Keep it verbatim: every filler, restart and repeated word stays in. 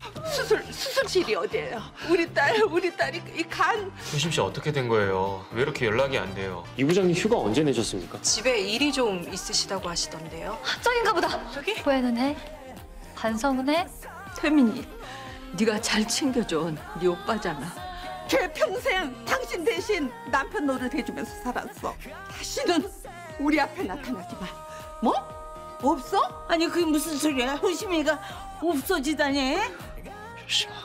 수술 수술실이 어디예요? 우리 딸 우리 딸이 이 간. 효심 씨 어떻게 된 거예요? 왜 이렇게 연락이 안 돼요? 이 부장님 휴가 언제 내셨습니까? 집에 일이 좀 있으시다고 하시던데요. 저긴가 보다. 저기? 후회는 해? 반성은 해? 태민이, 네가 잘 챙겨준 네 오빠잖아. 걔 평생 당신 대신 남편 노릇 해주면서 살았어. 다시는 우리 앞에 나타나지 마. 뭐? 없어? 아니 그게 무슨 소리야? 효심이가 없어지다니? 효심아.